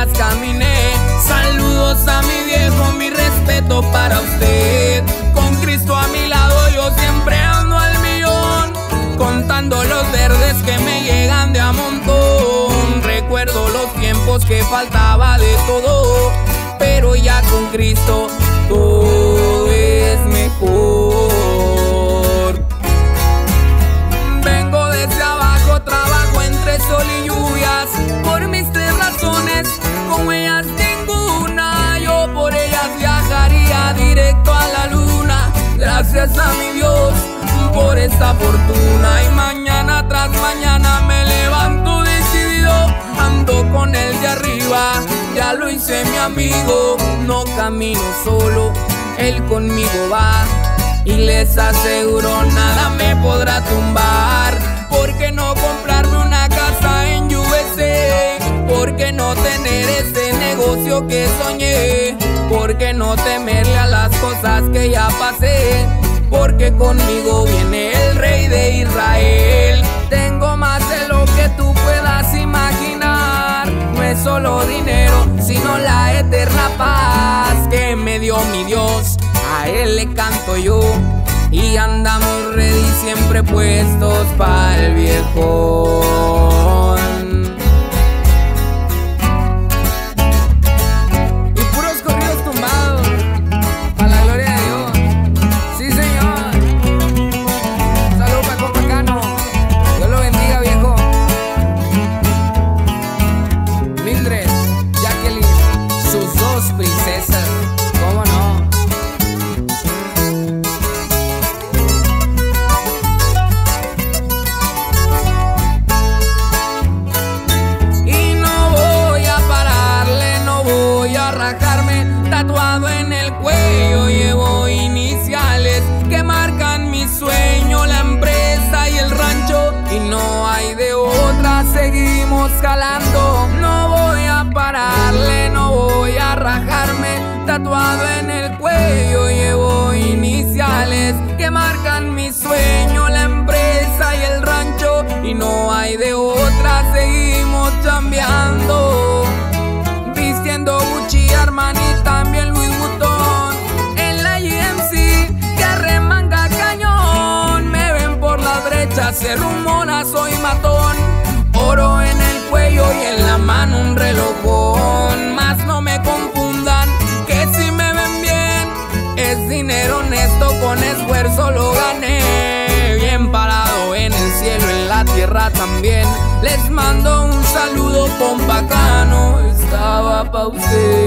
días caminé. Saludos a mi viejo, mi respeto para usted. Con Cristo a mi lado yo siempre ando al millón, contando los verdes que me llegan de a montón. Recuerdo los tiempos que faltaba de todo, pero ya con Cristo todo es mejor. Vengo desde abajo, trabajo entre sol y lluvias, por mis tres razones, con ellas ninguna. Yo por ellas viajaría directo a la luna. Gracias a mi Dios por esta fortuna. Y mañana tras mañana me levanto decidido, ando con el de arriba, ya lo hice mi amigo. No camino solo, él conmigo va, y les aseguro nada me podrá tumbar. ¿Por qué no comprarme una casa en USA? ¿Por qué no tener ese negocio que soñé? ¿Por qué no temerle a las cosas que ya pasé? Porque conmigo viene el rey de Israel. Tengo más de lo que tú puedas imaginar. No es solo dinero, sino la eterna paz que me dio mi Dios. A él le canto yo, y andamos ready, siempre puestos pa'l viejón. Y puros corridos tumbados, pa' la gloria de Dios. Sí, señor. Saludos para Copacano, Dios lo bendiga, viejo. Mildred, Jacqueline, sus dos princesas, ¿cómo no? Tatuado en el cuello llevo iniciales que marcan mi sueño, la empresa y el rancho, y no hay de otra, seguimos jalando. No voy a pararle, no voy a rajarme. Tatuado en el cuello llevo iniciales que marcan mi sueño, la empresa y el rancho, y no hay de otra, seguimos chambeando. Vistiendo Gucci, Armani, también Louis Vuitton. En la GMC que remanga cañón. Me ven por las brechas, se rumora soy matón. Oro en el cuello y en la mano un relojón. Más no me confundan, que si me ven bien, es dinero honesto, con esfuerzo lo gané. Bien parado en el cielo, en la tierra también. Les mando un saludo con bacano, estaba pa' usted.